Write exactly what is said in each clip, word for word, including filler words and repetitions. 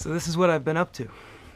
So this is what I've been up to.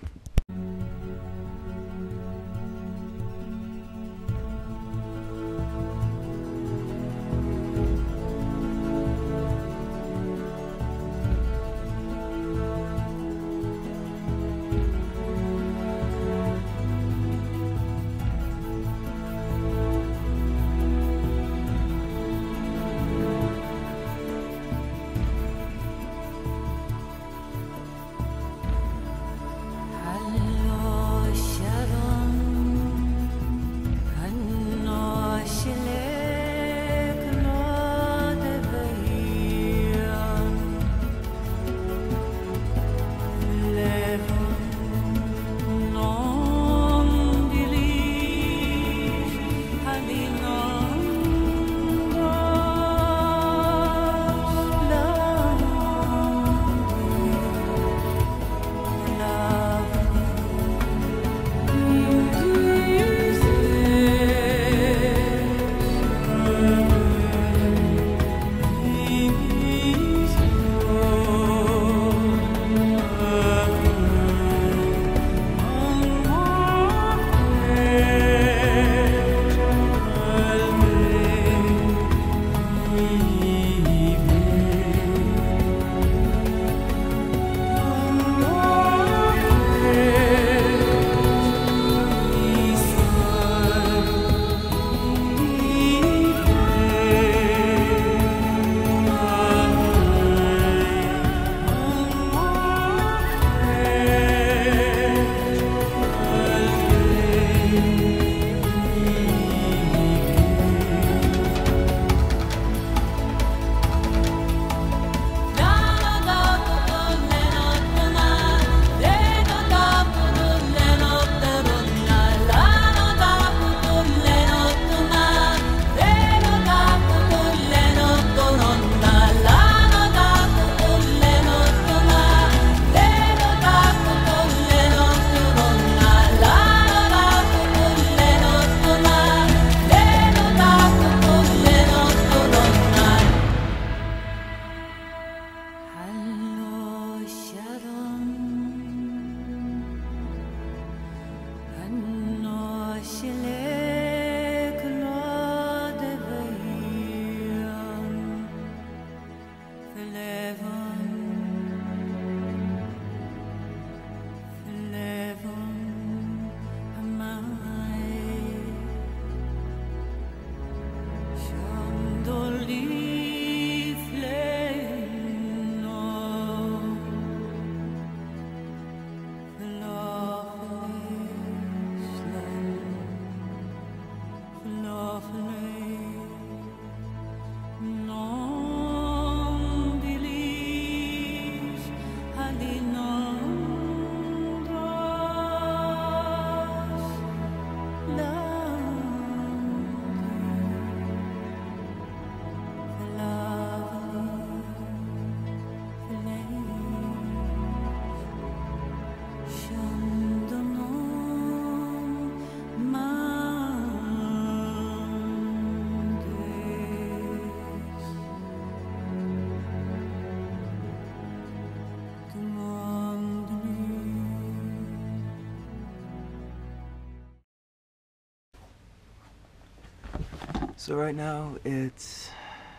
So right now it's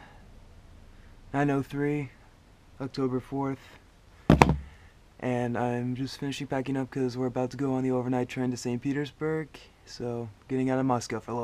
nine oh three, October fourth, and I'm just finishing packing up because we're about to go on the overnight train to Saint Petersburg, so getting out of Moscow for a little